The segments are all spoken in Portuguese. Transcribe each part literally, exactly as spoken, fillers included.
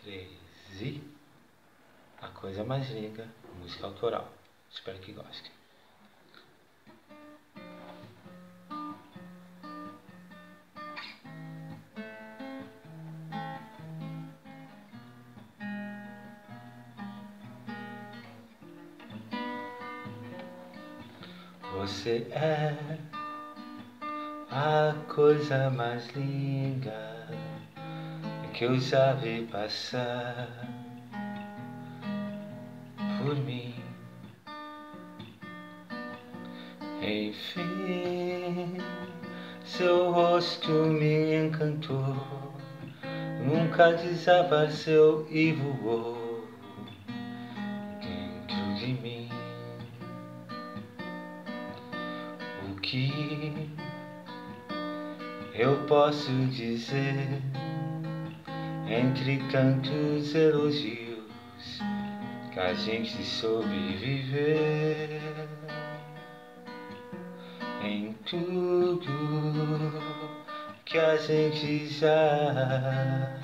Crazy, a coisa mais linda, música autoral. Espero que gostem. Você é a coisa mais linda que eu já vi passar por mim. Enfim, seu rosto me encantou, nunca desapareceu e voou dentro de mim. O que eu posso dizer entre tantos elogios que a gente soube viver? Em tudo que a gente já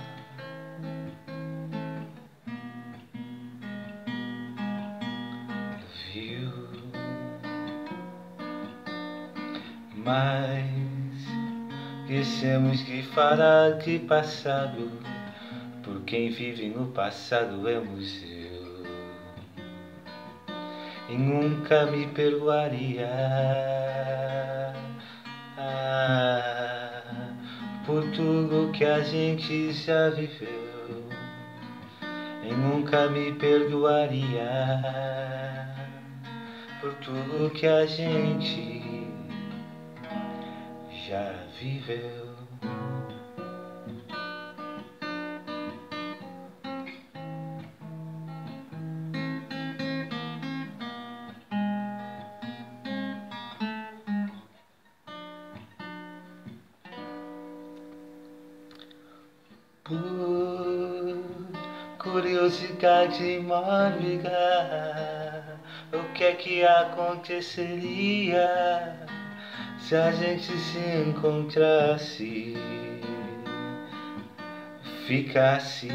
viu, mas dissemos que falar de passado, por quem vive no passado é museu. E nunca me perdoaria ah, por tudo que a gente já viveu. E nunca me perdoaria por tudo que a gente já viveu. Por curiosidade mórbida, o que é que aconteceria se a gente se encontrasse, ficasse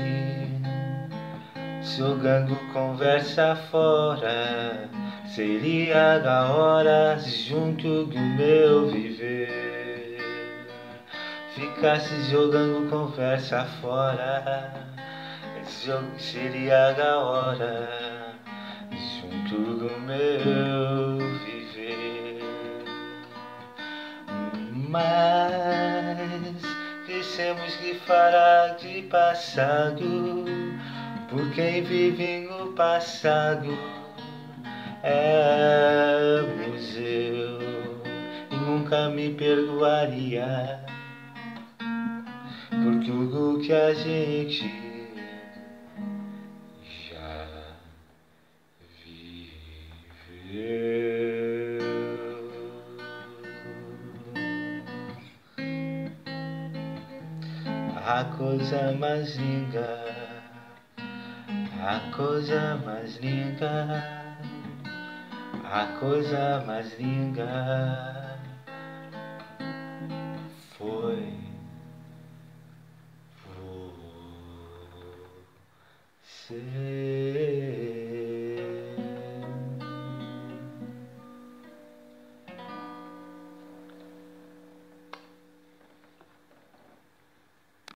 jogando conversa fora? Seria da hora junto do meu viver, ficasse jogando conversa fora. Seria da hora junto do meu viver. Mas dissemos que falar de passado, por quem vive no passado é museu. E nunca me perdoaria por tudo que a gente já viveu. A coisa mais linda, a coisa mais linda, a coisa mais linda foi você.